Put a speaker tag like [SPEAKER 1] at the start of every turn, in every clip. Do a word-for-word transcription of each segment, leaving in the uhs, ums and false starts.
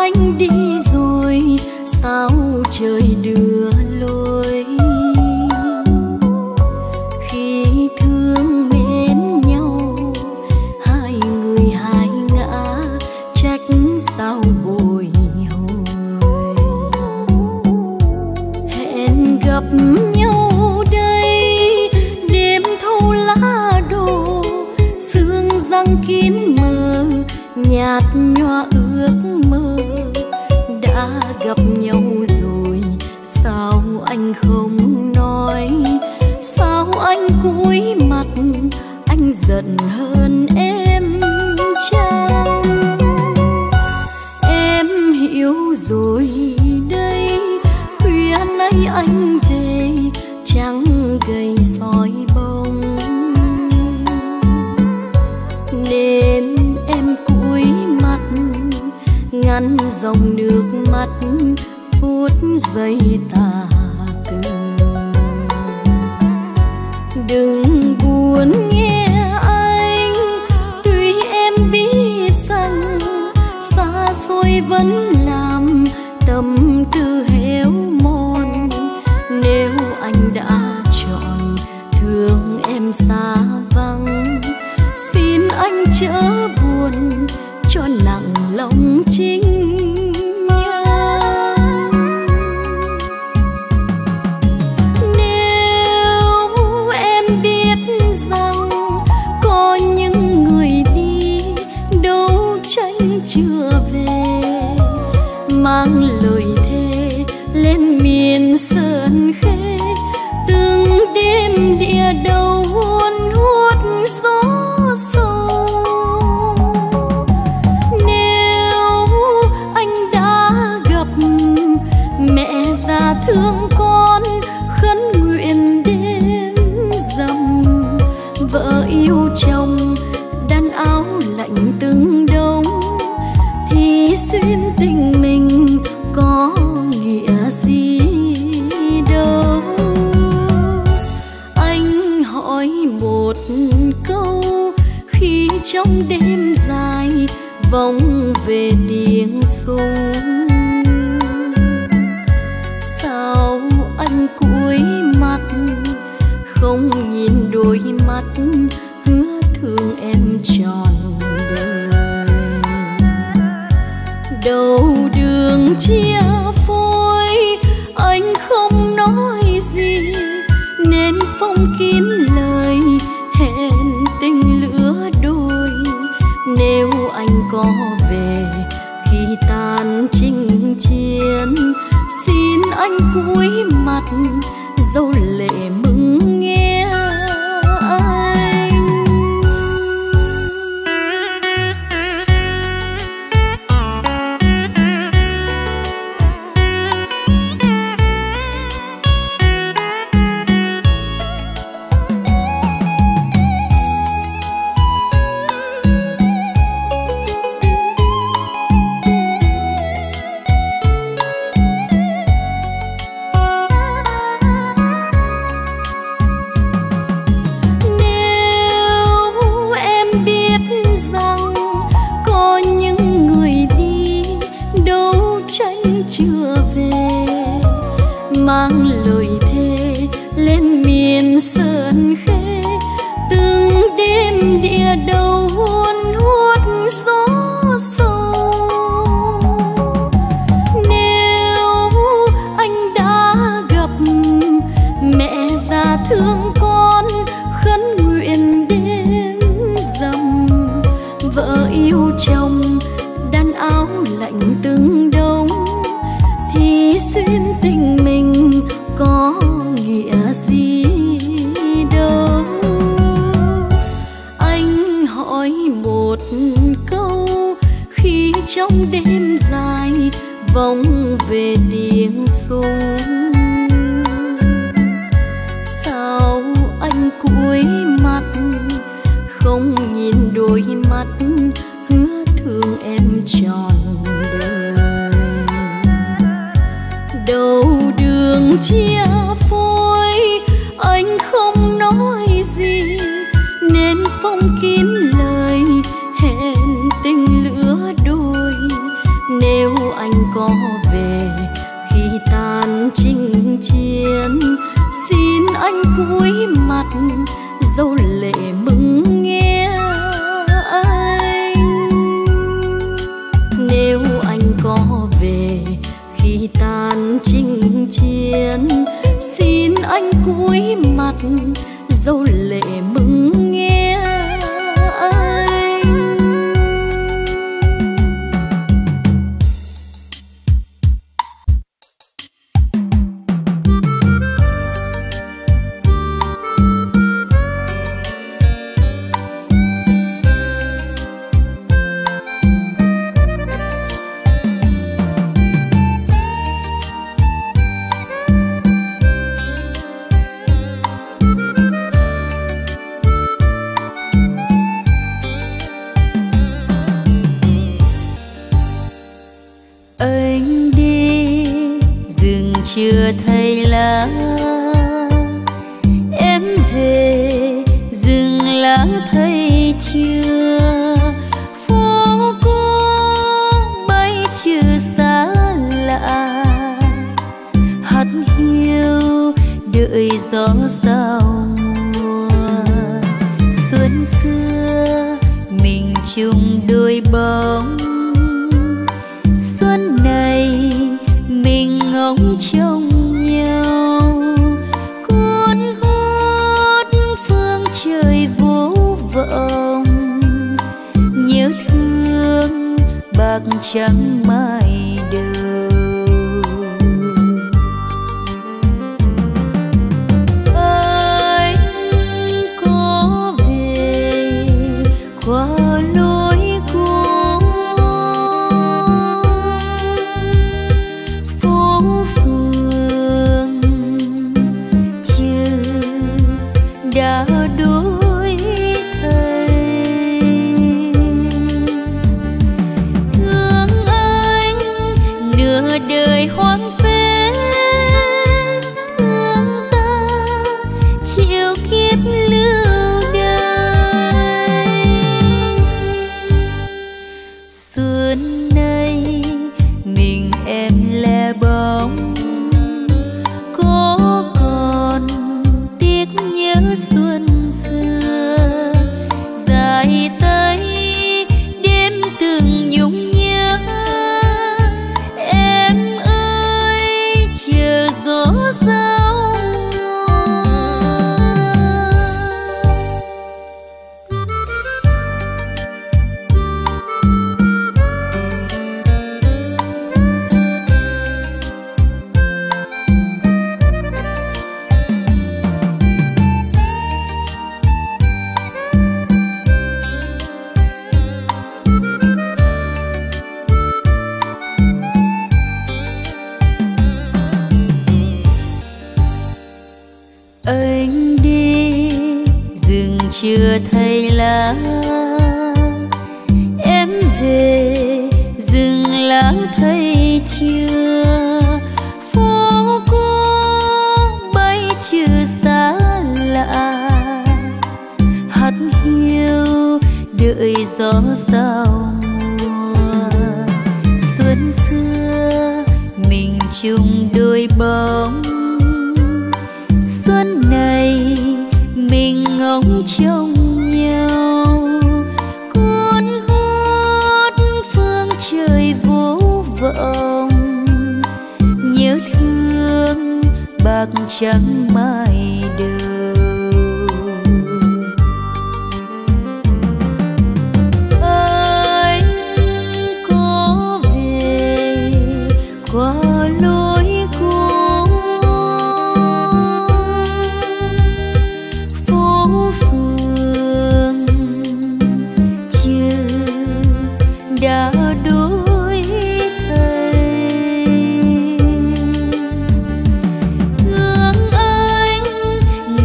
[SPEAKER 1] anh đi rồi, sao trời đưa lối. Khi thương mến nhau, hai người hai ngã, trách sao bồi hồi. Hẹn gặp nhau đây, đêm thâu lá đổ, sương răng kín mờ, nhạt nhòa ước mơ. Đã gặp nhau rồi, sao anh không nói? Sao anh cúi mặt, anh giận hơn em chăng? Em hiểu rồi đây, khuya nay anh về trắng gầy soi bông, nên em cúi mặt ngăn dòng nước mắt phút giây tà từ. Đừng buồn nghe anh, tuy em biết rằng xa xôi vẫn làm tâm tư héo mòn. Nếu anh đã chọn thương em xa vắng, xin anh chớ buồn cho nặng lòng chính nhân. Nếu em biết rằng có những người đi đấu tranh chưa về, mang lời thề lên miền sơn khê, từng đêm địa đầu hôn hút gió sâu. Nếu anh đã gặp mẹ già thương con, khấn nguyện đêm rằm, vợ yêu chồng đan áo lạnh từng đông, thì xuyên tình mình có nghĩa gì đâu. Anh hỏi một câu khi trong đêm dài vọng về tiếng súng, sao anh cúi mặt không nhìn đôi mắt hứa thương em trọn đời. Đầu đường chia phôi anh không nói gì, nên phong kín lời hẹn tình lứa đôi. Nếu anh có về khi tan chinh chiến, xin anh cúi mặt dấu lệ mừng nghe anh. Chưa về mang lời thề lên miền sơn khê, từng đêm địa đầu hôn hút gió sâu. Nếu anh đã gặp mẹ già thương con, khấn nguyện đêm rằm, vợ yêu chồng đan áo lạnh từng đông, thì xuyên tình mình có nghĩa gì đâu. Anh hỏi một câu khi trong đêm dài vọng về tiếng súng, sao anh cúi mặt không nhìn đôi mắt hứa thương em trọn đời. Đầu đường chia phôi anh không nói gì, nên phong kín lời hẹn tình lứa đôi. Nếu anh anh có về khi tan chinh chiến, xin anh cúi mặt dấu lệ mừng nghe anh. Nếu anh có về khi tan chinh chiến, xin anh cúi mặt dấu lệ mừng nghe anh.
[SPEAKER 2] Chưa thấy lá em về, rừng lá thấy chưa, phố cô bay chưa xa lạ, hát hiu đợi gió giao mùa. Xuân xưa mình chung đôi bóng, xuân này mình ngóng trông nhau, cuốn hút phương trời vô vọng, nhớ thương bạc trắng mai đầu. Anh có về qua lối đã đổi thay, thương anh nửa đời hoang phế, thương ta chịu kiếp lưu đày. Xuân nay mình em lẻ bóng, có còn tiếc nhớ xuân xưa, dài tay đêm từng nhung nhớ. Em ơi chờ gió giao anh đi, rừng chưa thấy lá em về, rừng lá thấy chưa, phố cô bay chưa xa lạ, hát hiu đợi gió giao mùa. Xuân xưa mình chung đôi bóng, xuân này mình ngóng trông nhau, cuốn hút phương trời vô vọng, nhớ thương bạc trắng mai đầu. Anh có về qua lối đã đổi thay, thương anh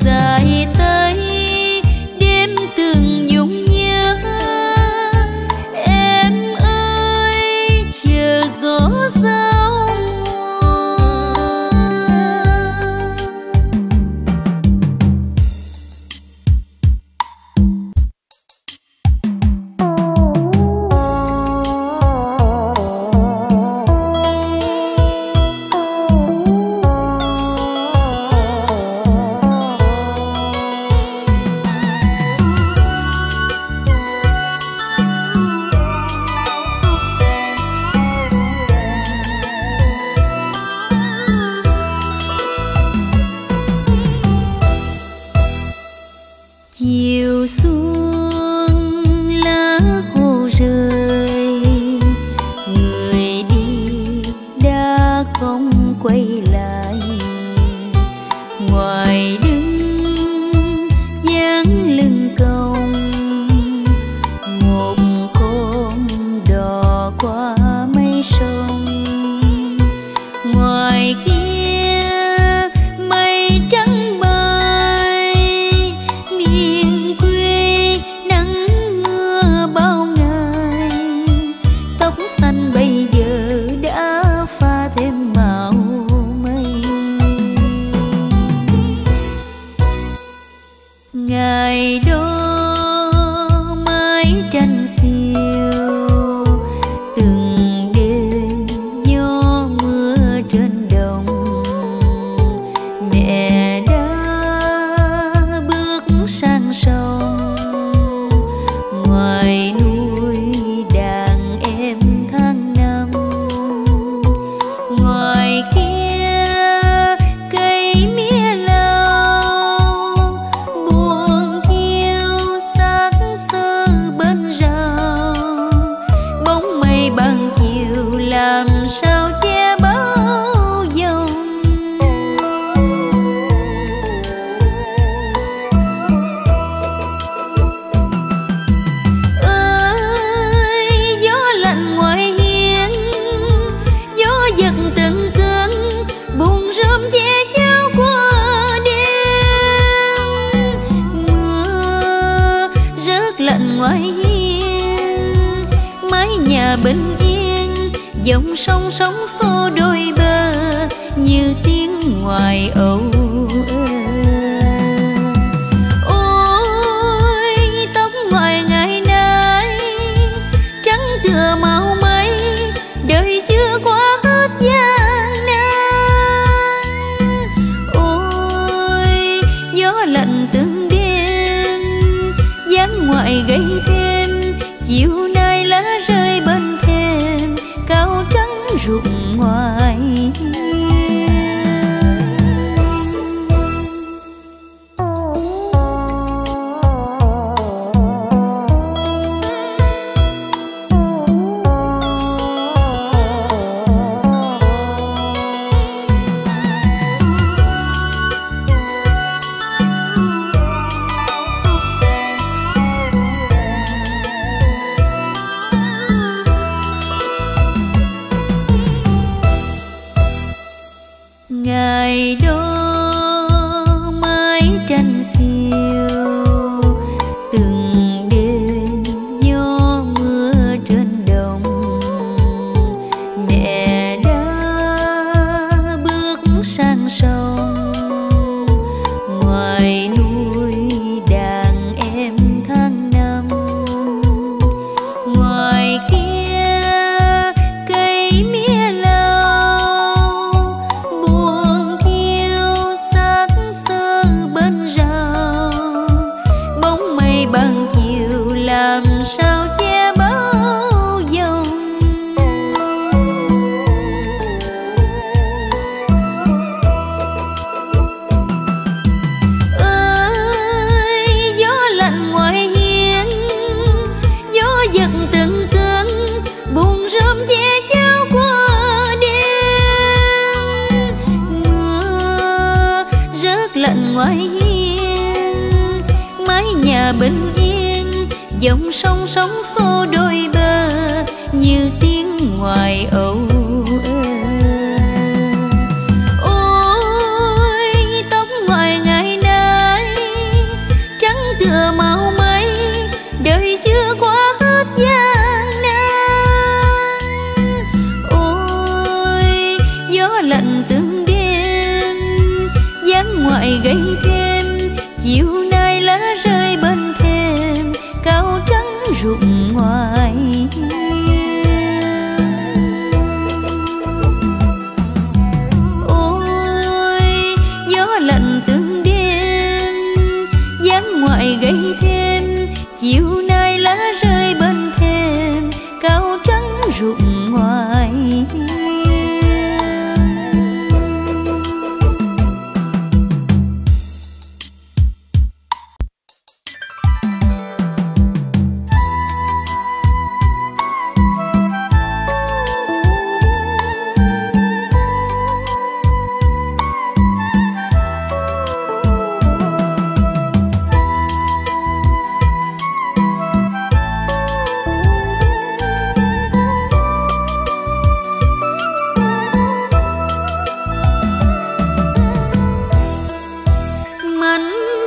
[SPEAKER 2] dài tay đêm từng nhung nhớ. Em ơi chờ gió giao chiều xuống lá khô rơi, người đi đã không quay lại. Ngoài đứng dáng lưng cong, một con đò qua mấy sông. Ngoài kia mây trắng bay, miền quê nắng mưa bao ngày. Tóc xanh bây giờ đã pha thêm màu mây. Ngày đó mái tranh xiêu, từng đêm gió mưa trên đồng. Mẹ đã bước sang sông, ngoài nuôi đàn em tháng năm. Ngoài kia cây mía lau, buồn thiêu xác xơ bên rào. Bóng mây ban chiều làm sao che bão dòng. Ơi gió lạnh ngoài hiên, gió giật từng cơn, buồn rơm che cháo qua đêm. Mưa rớt lạnh ngoài hiên, mái nhà bình yên, dòng sông sóng xô đôi bờ như tiếng ngoài âu ơ. Ôi tóc ngoài ngày nay trắng tựa màu mây, đời chưa qua hết gian nan. Ôi gió lạnh từng đêm, dáng ngoại gây thêm. Chiều nay lá rơi bên thềm, cao trắng rụng ngoài hiên. Ngày đó mái tranh xiêu, từng đêm gió mưa trên đồng. Mẹ đã bước sang sông, ngoài nuôi đàn em tháng năm. Ngoài kia cây mía lau, buồn thiêu xác xơ bên rào. Bóng mây ban chiều làm sao che bão dòng. Ơi gió lạnh ngoài hiên, gió giật từng cơn, buồn rơm che cháo qua đêm. Mưa rớt lạnh ngoài hiên, mái nhà bình yên, dòng sông sóng xô đôi bờ như tiếng ngoài âu ơ. Ôi tóc ngoài ngày nay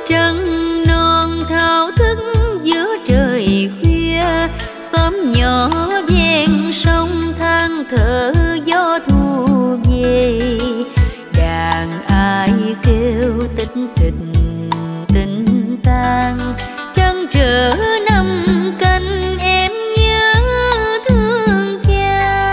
[SPEAKER 2] trăng non thao thức giữa trời khuya, xóm nhỏ ven sông than thở gió thu về. Đàn ai kêu tích tịch tình tang, trăng trở năm canh em nhớ thương cha.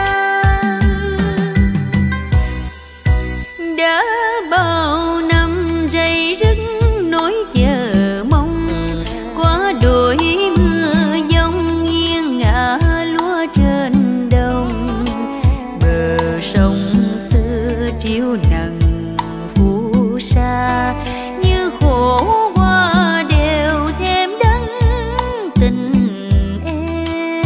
[SPEAKER 2] Đã bao năm rây rứt nỗi chờ mong, qua đồi mưa giông nghiêng ngả lúa trên đồng. Bờ sông xưa chiếu nắng phù sa, như khổ hoa đều thêm đắng tình em.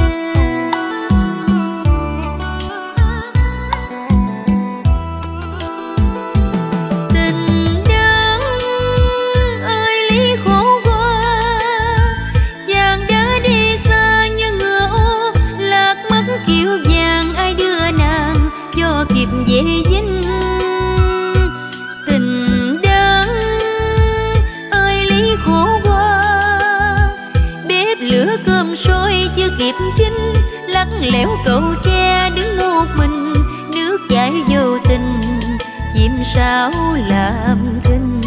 [SPEAKER 2] Tình đắng ơi lý khổ qua, chàng đã đi xa như ngựa ô, lạc mất kiệu vàng ai đưa nàng cho kịp về dinh. Tình đắng ơi lý khổ qua, bếp lửa cơm sôi chưa kịp chín, lắc lẻo cầu tre đứng một mình, nước chảy vô tình chim sáo làm thinh.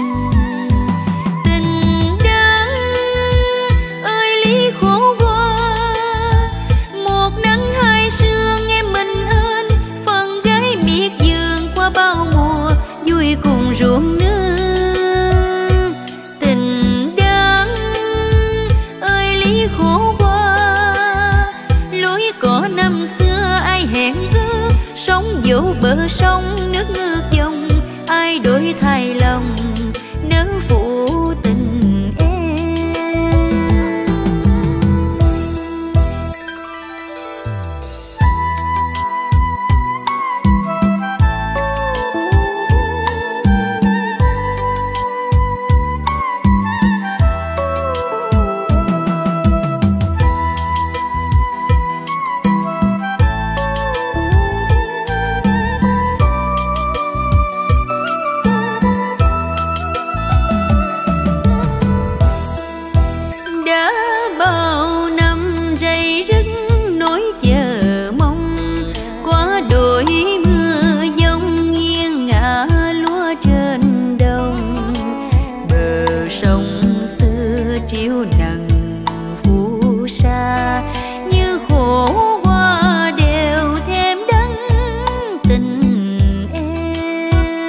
[SPEAKER 2] Tình đắng ơi lý khổ qua, một nắng hai sương em mình ơn, phần gái miệt vườn qua bao mùa vui cùng ruộng nương. Tình đắng ơi lý khổ qua, lối cỏ năm xưa ai hẹn ước, sống dỗ bờ sông nước ngược dòng, ai đổi thay lòng nỡ phụ tình em. Đã bao năm rây rứt nỗi chờ mong, qua đồi mưa giông nghiêng ngả lúa trên đồng. Bờ sông xưa chiếu nắng phù sa, như khổ hoa đều thêm đắng tình em.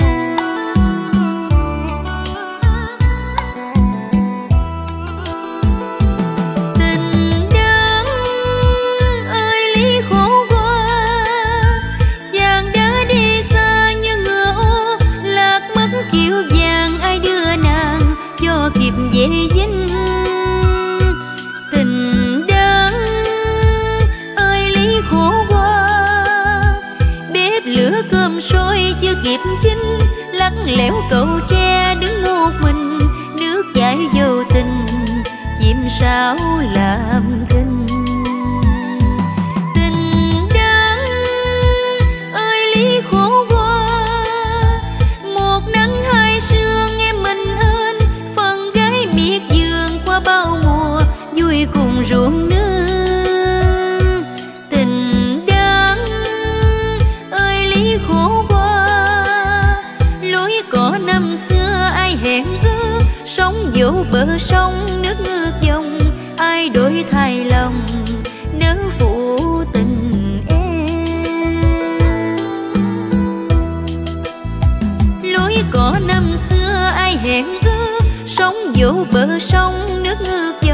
[SPEAKER 2] Tình đắng ơi lý khổ qua, chàng đã đi xa như ngựa ô, lạc mất kiệu vàng ai đưa nàng cho kịp về dinh. Tình đắng ơi lý khổ qua, bếp lửa cơm sôi chưa kịp chín, lắc lẻo cầu tre đứng một mình, nước chảy vô tình chim sáo làm thinh. Tình đắng ơi lý khổ qua, một nắng hai sương em mình ơn, phần gái miệt vườn qua bao mùa vui cùng ruộng nương. Tình đắng ơi lý khổ qua, lối cỏ năm xưa ai hẹn ước, sống dỗ bờ sông nước ngược dòng, ai đổi thay lòng nỡ phụ tình em. Lối cỏ năm xưa ai hẹn ước, sống dỗ bờ sông nước ngược